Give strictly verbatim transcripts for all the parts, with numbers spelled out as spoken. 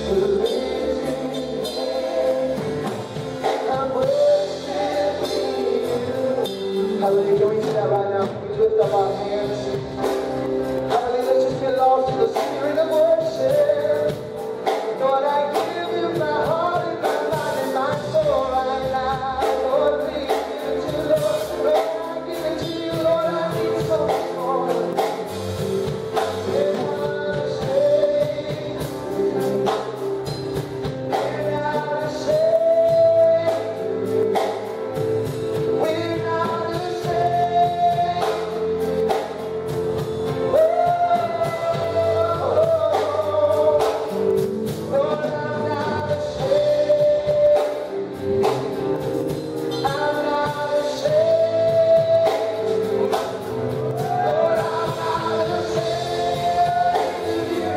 Hallelujah. Can we do that right now? Can we lift up our hands? Hallelujah. Let's just get lost in the spirit of worship. Lord, I give you my heart and my mind and my soul right now. Lord, please give it to you, Lord. Lord, I give it to you, Lord. I need so much more. And I say, and I say, we're not the same. Oh, Lord, I'm not ashamed. I'm not ashamed. Lord, I'm not ashamed of you.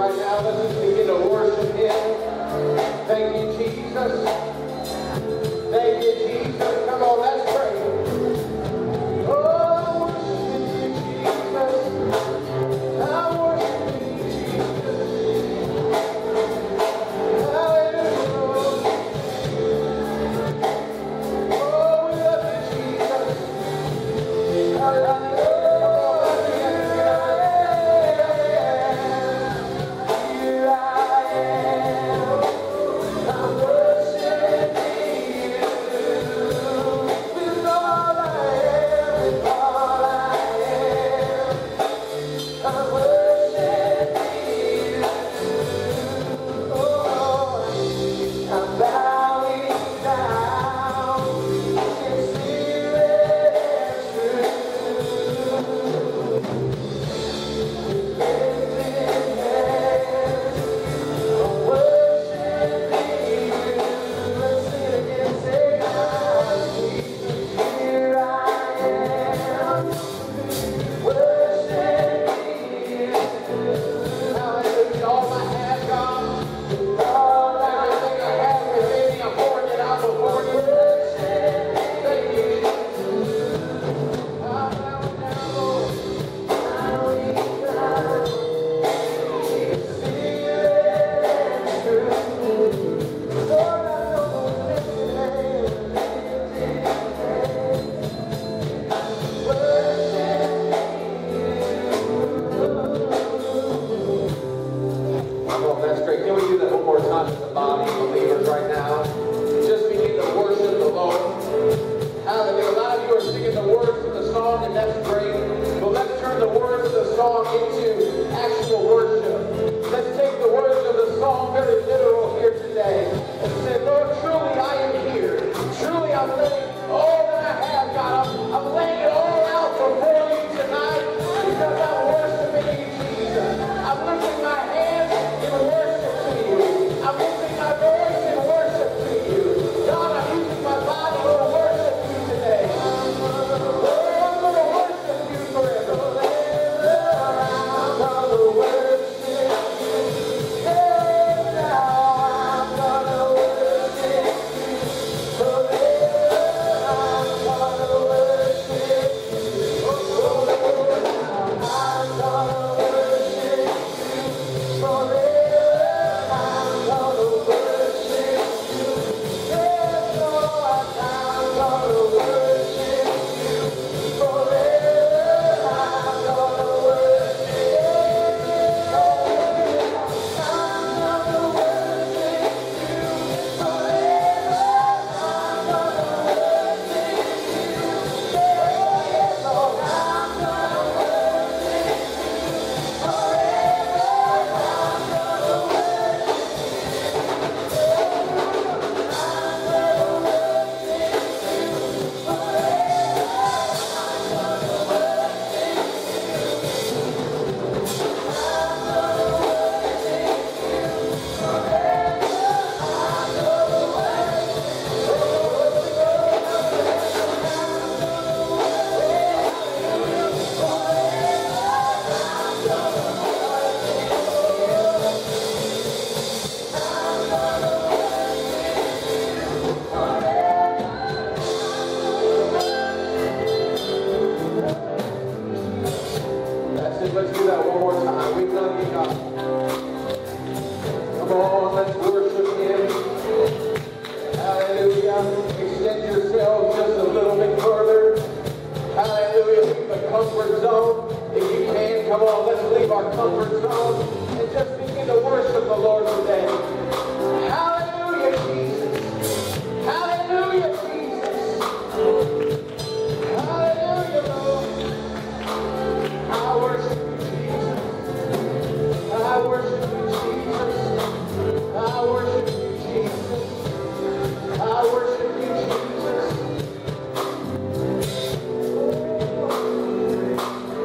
right now. Let's just begin to worship Him. Thank you, Jesus. Thank you, Jesus. Come on, let's pray. Oh, worship you, Jesus. I worship you, Jesus. Hallelujah. Oh, we love you, Jesus. Hallelujah.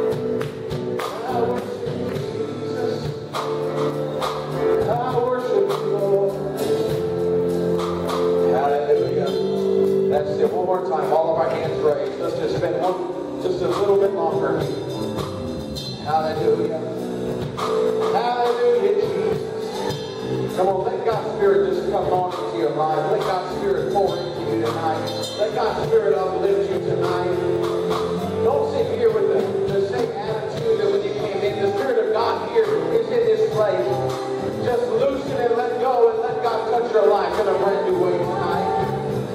I worship Come on, let God's Spirit just come on into your life. Let God's Spirit pour into you tonight. Let God's Spirit uplift you tonight. Don't sit here with the, the same attitude that when you came in. The Spirit of God here is in this place. Just loosen and let go and let God touch your life in a brand new way tonight.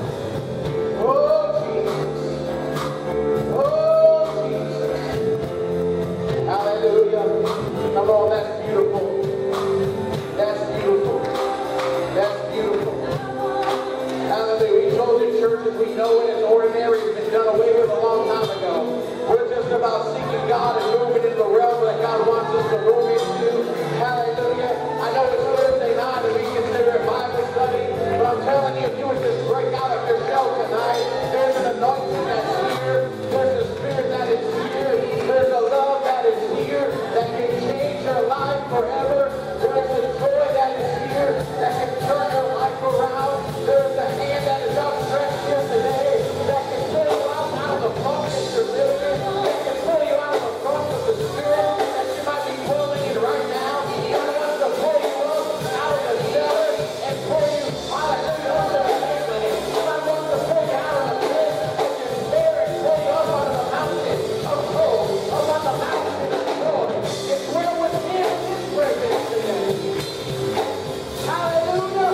Oh, Jesus. Oh, Jesus. Hallelujah. Come on, that's beautiful. That's beautiful. That's beautiful. Hallelujah. We told you churches, we know it as ordinary. It's been done away with a long time ago. We're just about seeking God and moving into the realm that God wants us to move into. Hallelujah. I know it's Thursday night and we consider it Bible study, but I'm telling you, if you would just break out of your shell tonight, there's an anointing that's here. There's a spirit that is here. There's a love that is here that can change your life forever. There's a joy that is here that can turn your life around. There's a hand that is outstretched here today that can pull you out, out of the funk that you're living in, that can pull you out of the funk of the spirit that you might be dwelling in right now. God wants to pull you up out of the cellar and pull you, hallelujah, up to the basement. God wants to pull you out of the pit of despair and pull you up on the mountain of hope, up on the mountain of joy. It's where within His presence today. Hallelujah.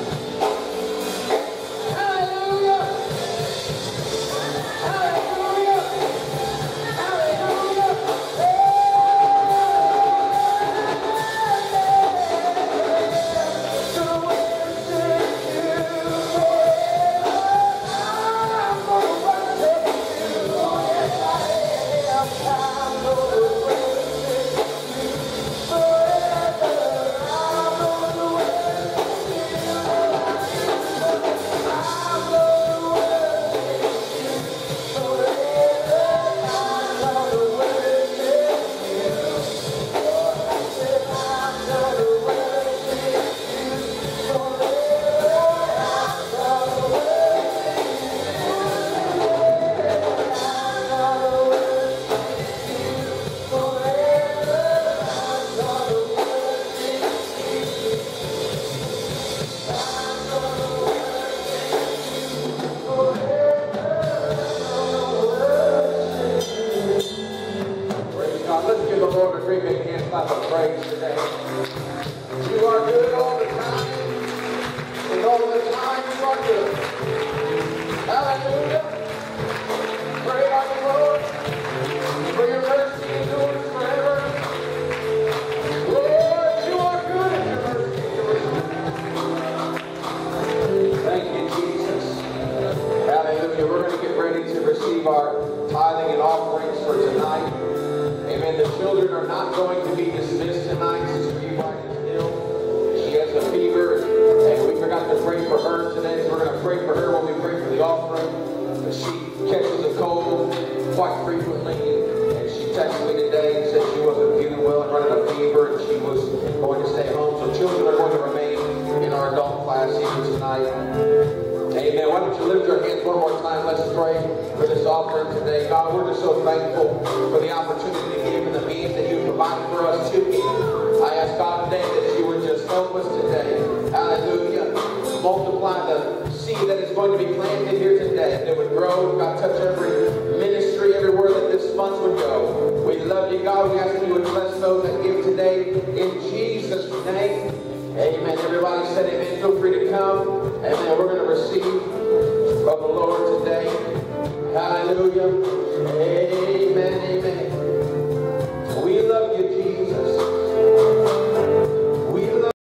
Hallelujah. Hallelujah. Hallelujah. Let's give the Lord a great big hand clap of praise today. You are good all the time. And all the time you are good. Hallelujah. Great are you, Lord. For your mercy endures forever. Lord, you are good and your mercy endures forever. Thank you, Jesus. Hallelujah. We're going to get ready to receive our tithing and offerings for tonight. Amen. The children are not going to be dismissed tonight. Sister Ewine is ill. She has a fever, and we forgot to pray for her today. So we're going to pray for her when we pray for the offering. She catches a cold quite frequently, and she texted me today and said she wasn't feeling well and running a fever, and she was going to stay home. So children are going to remain in our adult class even tonight. Amen. Why don't you lift your hands one more time? Let's pray for this offering today. God, we're just so thankful for the opportunity to give and the means that you provided for us to give. I ask God today that you would just help us today. Hallelujah. Multiply the seed that is going to be planted here today. That it would grow. God, touch every ministry, everywhere that this funds would go. We love you, God. We ask that you would bless those that give today in Jesus' name. Amen. Everybody said amen. Feel free to come. Amen. We're going to receive